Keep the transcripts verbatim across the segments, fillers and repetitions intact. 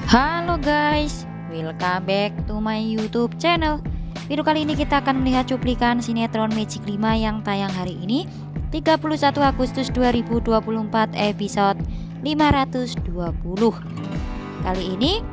Halo guys, welcome back to my YouTube channel. Video kali ini kita akan melihat cuplikan sinetron Magic lima yang tayang hari ini tiga puluh satu Agustus dua ribu dua puluh empat, episode lima ratus dua puluh. Kali ini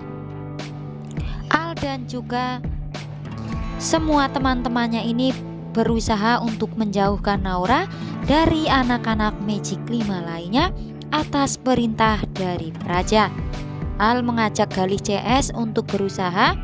Al dan juga semua teman-temannya ini berusaha untuk menjauhkan Naura dari anak-anak Magic lima lainnya atas perintah dari Praja. Al mengajak Galih C S untuk berusaha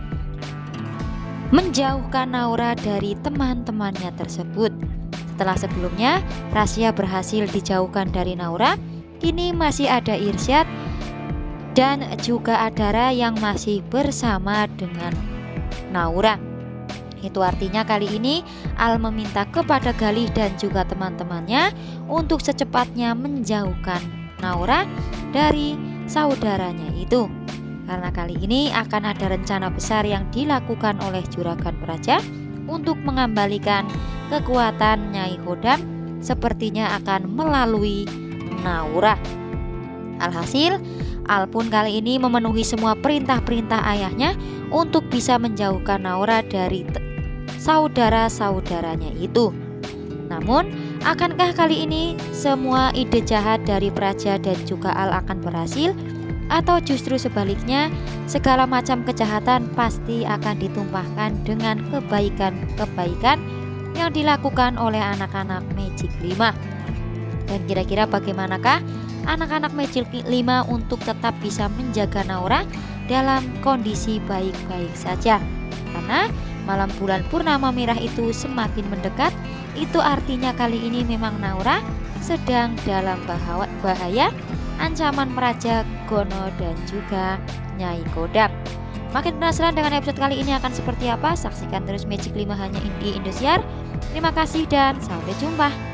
menjauhkan Naura dari teman-temannya tersebut. Setelah sebelumnya Rasya berhasil dijauhkan dari Naura, kini masih ada Irsyad dan juga Adara yang masih bersama dengan Naura. Itu artinya kali ini Al meminta kepada Galih dan juga teman-temannya untuk secepatnya menjauhkan Naura dari saudaranya itu, karena kali ini akan ada rencana besar yang dilakukan oleh Juragan Praja untuk mengembalikan kekuatan Nyai Khodam, sepertinya akan melalui Naura. Alhasil Al pun kali ini memenuhi semua perintah-perintah ayahnya untuk bisa menjauhkan Naura dari saudara-saudaranya itu. Namun, akankah kali ini semua ide jahat dari Praja dan juga Al akan berhasil? Atau justru sebaliknya, segala macam kejahatan pasti akan ditumpahkan dengan kebaikan-kebaikan yang dilakukan oleh anak-anak Magic lima? Dan kira-kira bagaimanakah anak-anak Magic lima untuk tetap bisa menjaga Naura dalam kondisi baik-baik saja? Karena malam bulan purnama merah itu semakin mendekat, itu artinya kali ini memang Naura sedang dalam bahaya ancaman Praja, Gono dan juga Nyai Khodam. Makin penasaran dengan episode kali ini akan seperti apa? Saksikan terus Magic lima hanya di Indosiar. Terima kasih dan sampai jumpa.